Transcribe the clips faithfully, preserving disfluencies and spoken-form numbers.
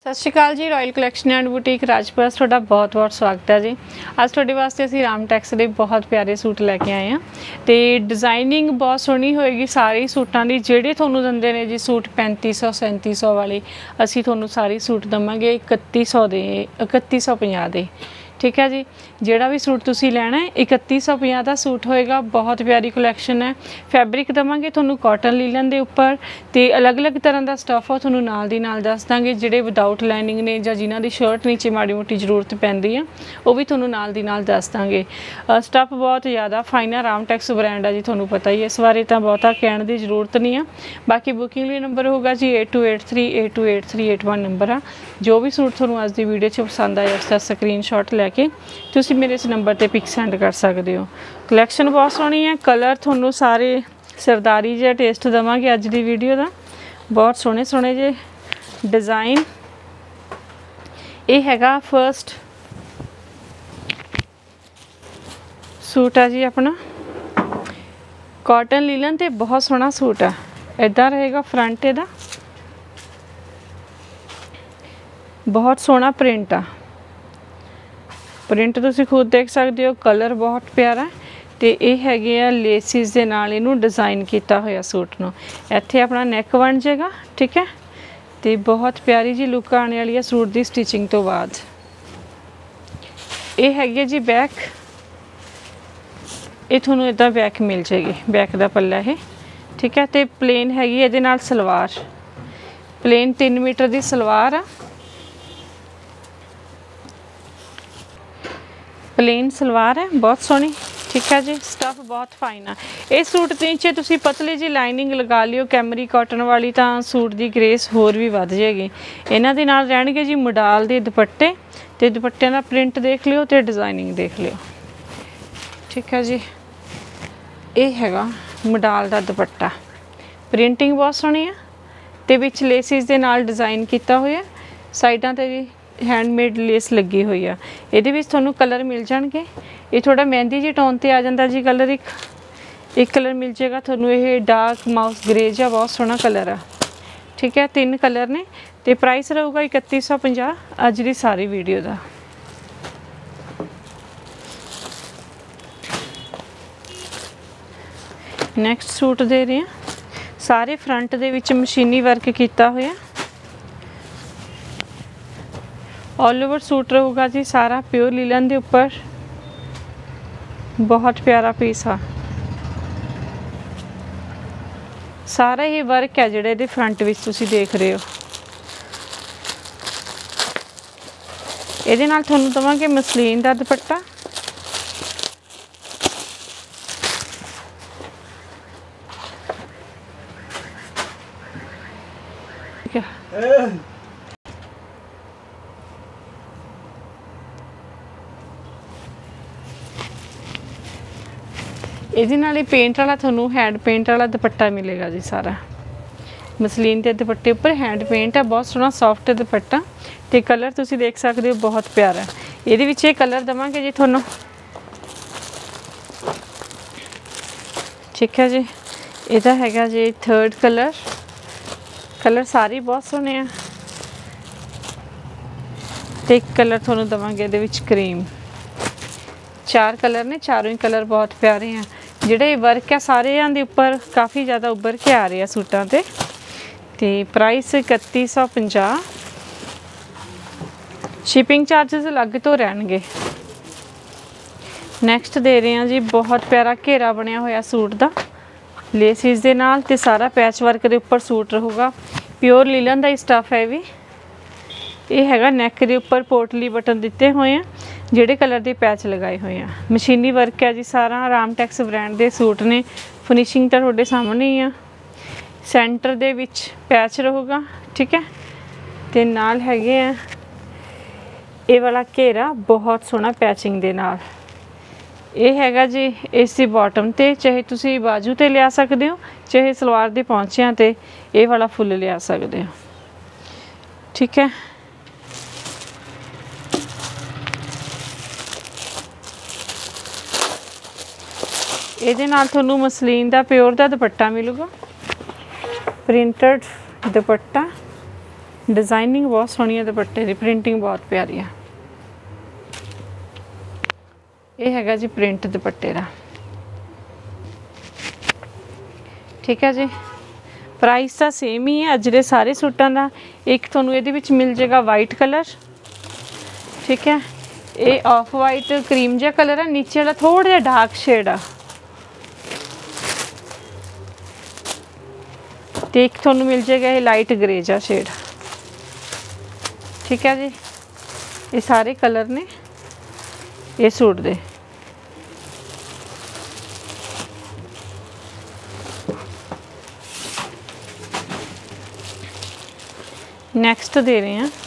सत श्री अकाल जी। Royal collection and boutique Rajpura तुहाडा बहुत बहुत स्वागत है जी। अज तुहाडे वास्ते असीं रामटैक्स के बहुत प्यारे सूट लैके आए हैं तो डिज़ाइनिंग बहुत सोहनी होएगी सारे सूटां दी। जिहड़े तुहानूं दिंदे ने जी सूट पैंती सौ सैंती सौ वाले असीं तुहानूं सारे सूट देवांगे इकत्ती सौ दे इकत्ती सौ पचास दे। ठीक है जी। जिहड़ा भी सूट तुसीं लैणा है इकत्ती सौ पचास का सूट होएगा। बहुत प्यारी कलैक्शन है। फैब्रिक देवांगे तुहानूं कॉटन लीलन दे उपर ते अलग अलग तरह का स्टफ आ तुहानूं नाल दी नाल दस दांगे। जिहड़े विदाउट लाइनिंग ने जां जिन्हां दी शर्ट नीचे माड़ी मोटी जरूरत पैंदी है वो भी तुहानूं नाल दी नाल दस दांगे। स्टफ बहुत ज़्यादा फाइन है। रामटैक्स ब्रांड है जी, तुहानूं पता ही है। इस बारे तो बहुता कहण दी जरूरत नहीं है। बाकी बुकिंग लिए नंबर होगा जी eight two eight three eight two eight three eight one number आ। जो भी सूट तुहानूं अज दी वीडियो च पसंद आया उसका स्क्रीन शॉट लैके तुसीं मेरे इस नंबर पर पिक सेंड कर सकते हो। कलैक्शन बहुत सोहनी है। कलर तुहानूं सारे सरदारी जिहा टेस्ट देवांगे अज दी वीडियो का। बहुत सोहने सोहने जे डिज़ाइन। ये हैगा फर्स्ट सूट है जी अपना कॉटन लीलन ते बहुत सोहना सूट है। इदा रहेगा फ्रंट इहदा, बहुत सोहना प्रिंट आ। प्रिंट तुसीं खुद देख सकते हो। कलर बहुत प्यारा है तो ये हैगे आ लेसिस दे नाल इहनूं डिज़ाइन किया होया सूट नूं। इत्थे अपना नैक बन जाएगा। ठीक है। तो बहुत प्यारी जी लुक आने वाली है सूट की स्टिचिंग तो बाद। ये हैगी जी बैक। ये तुहानूं इदां बैक मिल जाएगी, बैक का पल्ला है। ठीक है। तो प्लेन हैगी इहदे नाल सलवार, प्लेन तीन मीटर की सलवार आ। प्लेन सलवार है बहुत सोहनी। ठीक है जी। स्टफ बहुत फाइन है। इस सूट के नीचे तुसी पतली जी लाइनिंग लगा लियो कैमरी कॉटन वाली तो सूट की ग्रेस होर भी वध जाएगी। इन्हां दे नाल रहणगे जी मोडाल दे दुपट्टे ते दुपट्टियां दा प्रिंट देख लियो ते डिज़ाइनिंग देख लियो। ठीक है जी। ये हैगा मोडाल दा दुपट्टा। प्रिंटिंग बहुत सोहनी है ते विच लेसिस दे नाल डिज़ाइन किया होया। साइडां ते भी हैंडमेड लेस लगी हुई है। ये थोनों कलर मिल जाएंगे। ये थोड़ा मेहंदी जी टोन ते आ जाता जी कलर। एक एक कलर मिल जाएगा थोनों, ये डार्क माउस ग्रे जा बहुत सोहना कलर है। ठीक है। तीन कलर ने तो प्राइस रहूगा इकत्ती सौ पचास अज की सारी वीडियो का। नैक्सट सूट दे रहे हैं सारे फ्रंट दे विच मशीनी वर्क किया होया। ऑल ओवर सूट रहूगा जी सारा प्योर लीलन के उपर। बहुत प्यारा पीस आ। सारा ही वर्क है जिहड़े इहदे फ्रंट विच तुसीं देख रहे हो। इहदे नाल तुहानूं दवांगे मसलीन दा दुपट्टा। ये पेंट वाला थोनों हैंड पेंट वाला दुपट्टा मिलेगा जी सारा। मसलीन के दुपट्टे उपर हैंड पेंट है। बहुत सोहना सॉफ्ट दुपट्टा तो कलर तुसीं देख सकते हो बहुत प्यारा है। ये कलर देवांगे जी थोनों। ठीक है जी। यदा हैगा जी थर्ड कलर। कलर सारे बहुत सोहने हैं तो एक कलर थोनों देवांगे इहदे विच क्रीम। चार कलर ने, चारों ही कलर बहुत प्यारे हैं। जिहड़े वर्क है सारे दे उपर काफ़ी ज़्यादा उभर के आ रहे हैं सूटां ते। ते प्राइस इकत्ती सौ पचास। शिपिंग चार्जिस अलग तो रहणगे। नैक्सट दे रहे हैं जी बहुत प्यारा घेरा बनया होया सूट का लेसिस दे नाल ते सारा पैच वर्क के उपर सूट रहूगा। प्योर लीलन का ही स्टफ है। भी ये हैगा नैक के उपर पोटली बटन दिते हुए हैं जिहड़े कलर के पैच लगाए हुए हैं। मशीनी वर्क है जी सारा। रामटैक्स ब्रांड के सूट ने। फिनिशिंग तो तुहाडे सामने ही आ। सेंटर दे विच पैच रहूगा। ठीक है। ते नाल हैगे आ ये वाला घेरा बहुत सोहना पैचिंग दे नाल। ये हैगा जी इस बॉटम ते चाहे तुसी बाजू ते लिया सकते हो चाहे सलवार दे पौंचियां ते ये वाला फुल लिया सकते हो। ठीक है। ਇਹਦੇ ਨਾਲ ਤੁਹਾਨੂੰ ਮਸਲੀਨ ਦਾ ਪਿਓਰ ਦਾ ਦੁਪੱਟਾ ਮਿਲੂਗਾ। ਪ੍ਰਿੰਟਡ ਦੁਪੱਟਾ डिजाइनिंग बहुत सोहनी है दुपट्टे की, प्रिंटिंग बहुत प्यारी है। ये हैगा जी प्रिंट दुपट्टे का, ठीक है जी। प्राइस तो सेम ही है अज दे सारे सूटां का। एक तुहानूं इहदे विच मिल जाएगा वाइट कलर, ठीक है। ये ऑफ वाइट क्रीम जिहा कलर है, नीचे वाला थोड़ा जिहा डार्क शेड आ, ते एक तुहानूं मिल जाएगा ये लाइट ग्रे जिहा शेड, ठीक है जी। ये सारे कलर ने ये सूट दे। नैक्सट दे रहे हैं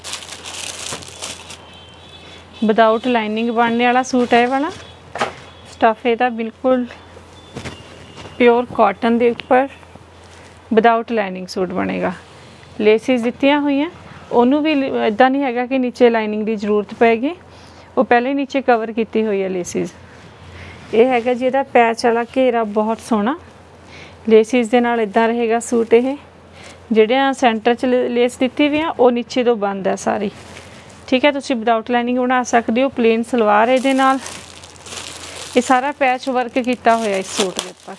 विदाउट लाइनिंग बनने वाला सूट है। वाला स्टफ ਇਹਦਾ बिल्कुल प्योर कॉटन के उपर विदाउट लाइनिंग सूट बनेगा। लेसिस दित्तियां हुई हैं, ਉਹਨੂੰ भी इदा नहीं हैगा कि नीचे लाइनिंग की जरूरत पैगी, वो पहले ही नीचे कवर की हुई है लेसिस। ये हैगा जी ਇਹਦਾ पैच वाला घेरा बहुत सोहना, लेसिस के नाल इदा रहेगा सूट। ये ਜਿਹੜੀਆਂ सेंटर च लेस दी हुई वो नीचे तो बंद है सारी, ठीक है। तुसीं विदाउट लाइनिंग बना सकते हो। प्लेन सलवार है, नाल ये सारा पैच वर्क किया होया इस सूट के उपर।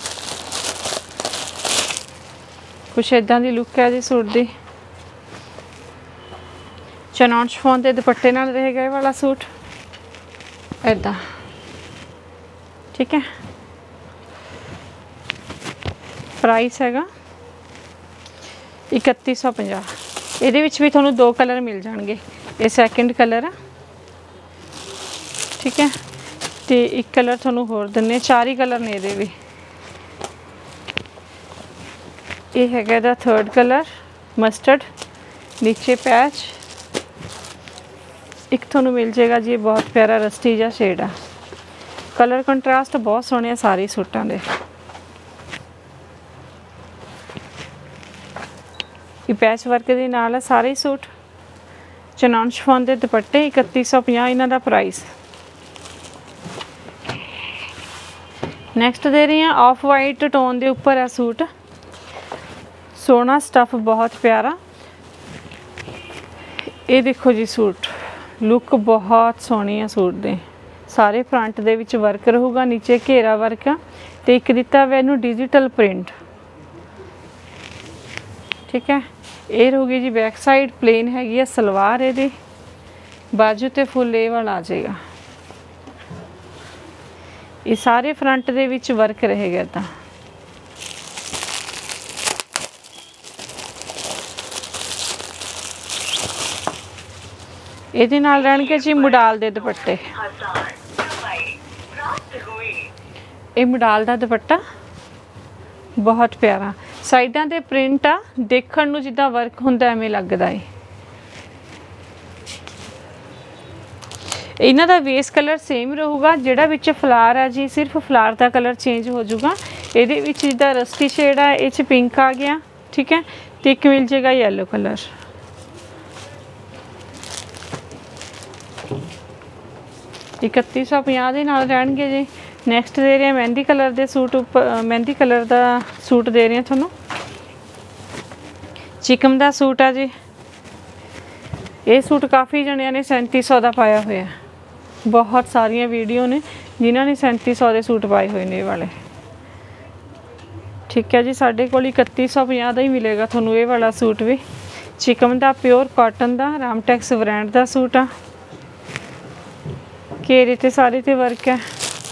कुछ इदां दी लुक है जी सूट की। चनौन शिफॉन के दुपट्टे नाल रहेगा ये वाला सूट इदां, ठीक है। प्राइस हैगा इकत्ती सौ पचास। ਇਹਦੇ ਵਿੱਚ भी ਤੁਹਾਨੂੰ दो कलर मिल जाएंगे। ये सैकेंड कलर है, ठीक है। तो एक कलर ਤੁਹਾਨੂੰ होर ਦਿੰਨੇ, चार ही कलर ने ਇਹਦੇ भी। ये हैगा ਇਹਦਾ थर्ड कलर मस्टर्ड, नीचे पैच। एक ਤੁਹਾਨੂੰ मिल जाएगा जी बहुत प्यारा रस्टी जिहा शेड आ। कलर कंट्रास्ट बहुत सोहने सारे सूटां दे। ये पैच वर्क के नाल है सारे सूट। चनौन शिफॉन के दुपट्टे इकत्ती सौ पचास इन्हां दा प्राइस। नैक्सट दे रही हैं ऑफ वाइट टोन के उपर है सूट, सोहना स्टफ बहुत प्यारा। ये देखो जी सूट लुक बहुत सोहनी है सूट दे। सारे फ्रंट दे विच वर्क रहूगा, नीचे घेरा वर्क आ ते एक दिता हुआ इहनूं डिजिटल प्रिंट, ठीक है। ये रहूगी जी बैक साइड, प्लेन हैगी है सलवार। ये बाजू ते फुल ए वाला आ जाएगा। ये सारे फ्रंट दे विच वर्क रहेगा। तो ये नाल रहणगे जी मुडाल दे दुपट्टे। ये मुडाल दा दुपट्टा बहुत प्यारा, साइडां ते प्रिंट आ, देखण नूं जिद्दां वर्क हुंदा एवें लगदा है। इन्हां दा बेस कलर सेम रहूगा, जिहड़ा विच फ्लावर है जी सिर्फ फ्लावर का कलर चेंज हो जाऊगा। ये जिद्दां रस्टी शेड है, ये पिंक आ गया, ठीक है। तो एक मिल जाएगा येलो कलर। इकत्ती सौ पचास के नाल रहणगे जी। नैक्सट दे रहे हैं मेहंदी कलर के सूट उपर, मेहंदी कलर का सूट दे रहे हैं थोनों। चिकन का सूट है जी। ये सूट काफ़ी जणियां ने सैंती सौ का पाया हुआ है। बहुत सारिया वीडियो ने जिन्होंने सैंती सौ के सूट पाए हुए ने वाले, ठीक है जी। साढ़े को इकत्ती सौ पचास का ही मिलेगा थोनों ये वाला सूट भी। चिकन का प्योर कॉटन का रामटेक्स ब्रांड का सूट आ। घेरे ते सारे ते वर्क है।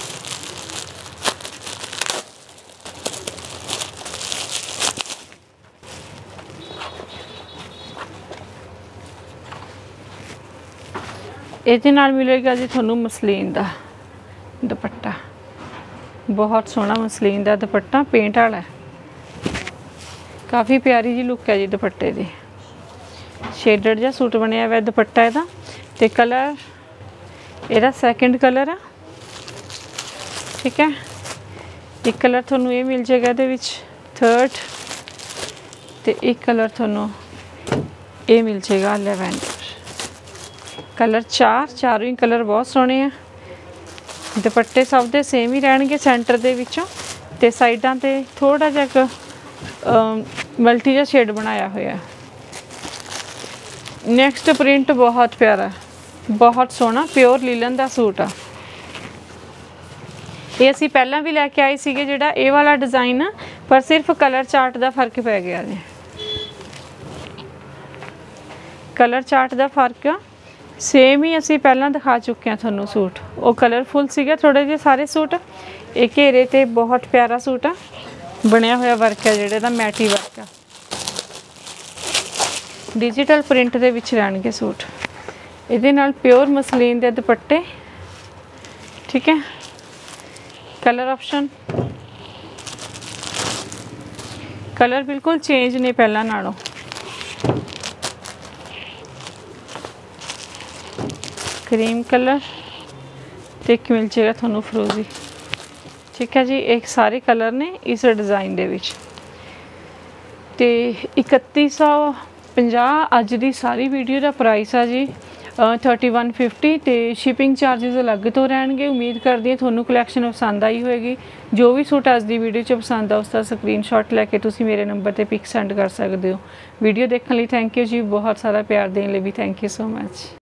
ये नाल मिलेगा जी थोनों मसलीन का दुपट्टा, बहुत सोहना मसलीन का दुपट्टा, पेंट वाला है। काफ़ी प्यारी जी लुक है जी दुपट्टे की। शेडड जहा सूट बनया हुआ दुपट्टा ਇਹਦਾ ਤੇ कलर ਇਹਦਾ सैकेंड कलर है, ठीक है। एक कलर थोनों ये मिल जाएगा ਇਹਦੇ ਵਿੱਚ थर्ड, तो एक कलर थोनों ये मिल जाएगा लैवेंडर कलर। चार चारों ही कलर बहुत सोहने हैं। दुपट्टे सब दे सेम ही रहणगे सेंटर दे विचों, ते साइडां ते थोड़ा जिहा मल्टी जिहा शेड बनाया होया। नैक्सट प्रिंट बहुत प्यारा, बहुत सोहना प्योर लीलन का सूट आ। ये असी पहला भी लैके आए सीगे जिहड़ा ये वाला डिज़ाइन आ, पर सिर्फ कलर चार्ट का फर्क पै गया जी। कलर चार्ट का फर्क आ, सेम ही असी पहला दिखा चुके हैं थोनों सूट। वो कलरफुल सीगे थोड़े जे सारे सूट। एक घेरे ते बहुत प्यारा सूट आ, बनया होया वर्क है जिहड़े दा मैटी वर्क आ। डिजिटल प्रिंट दे विच रहणगे सूट। इहदे नाल प्योर मसलीन दे दुपट्टे, ठीक है। कलर ऑप्शन, कलर बिल्कुल चेंज नहीं पहला नालों। क्रीम कलर ते एक मिल जाएगा थोनों फिरोजी, ठीक है जी। एक सारे कलर ने इस डिज़ाइन दे विच ते इकत्ती सौ पंजाह अज दी सारी वीडियो का प्राइस आ जी थर्टी वन फिफ्टी। तो शिपिंग चार्जिज अलग तो रहणगे। उम्मीद करदी हां थोनों कलैक्शन पसंद आई होएगी। जो भी सूट अज दी वीडियो च पसंद आ उसका स्क्रीनशॉट लैके तुसी मेरे नंबर ते पिक सेंड कर सकते हो। वीडियो देखने लिए थैंक यू जी। बहुत सारा प्यार देने लिए भी थैंक यू सो मच।